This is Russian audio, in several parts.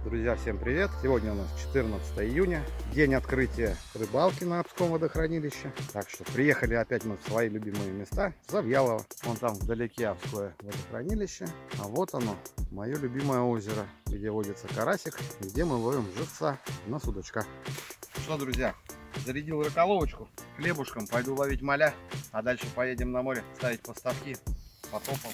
Друзья, всем привет! Сегодня у нас 14 июня, день открытия рыбалки на Обском водохранилище. Так что приехали опять мы в свои любимые места, в Завьялово. Вон там вдалеке Обское водохранилище. А вот оно, мое любимое озеро, где водится карасик, где мы ловим живца на судачка. Что, друзья, зарядил раколовочку, хлебушком пойду ловить маля, а дальше поедем на море ставить поставки. Потопал.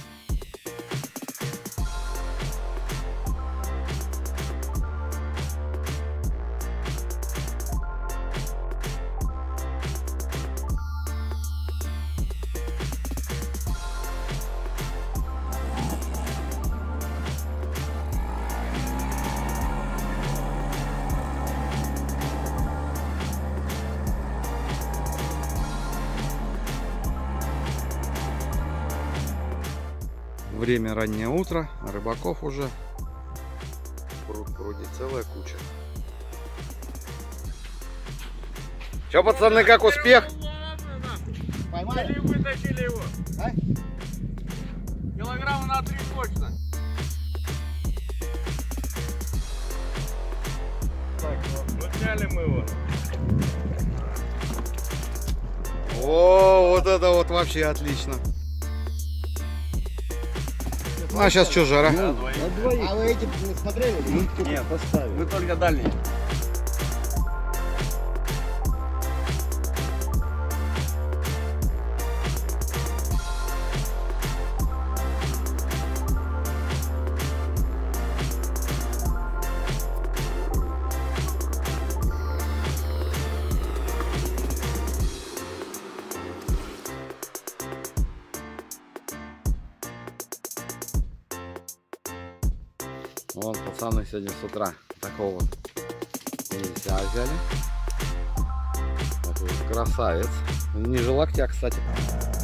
Время раннее утро, а рыбаков уже пруд целая куча. Че, пацаны, как успех? Поймали? Вытащили его. А? Килограмма на 3 точно. Так, вот сняли мы его. О, вот это вот вообще отлично. Ну, а сейчас что, жара? А вы эти не смотрели? Нет, поставили. Мы только дальние. Вон пацаны сегодня с утра такого вот нельзя взяли. Такой вот красавец. Ниже локтя, кстати.